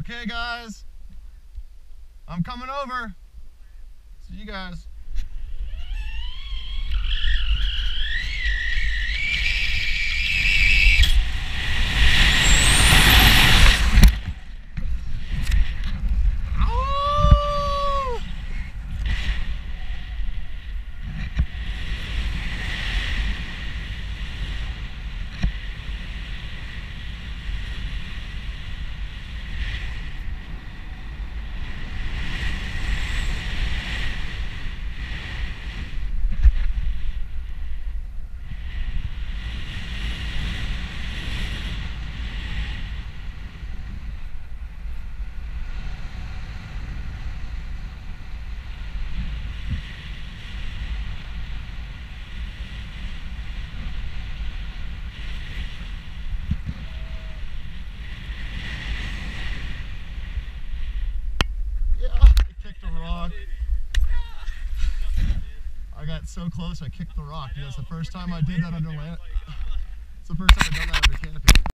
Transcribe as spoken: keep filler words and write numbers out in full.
Okay guys, I'm coming over. See you guys. I got so close I kicked the rock. You know, it's the first time I did that under land. It's the first time I've done that under canopy.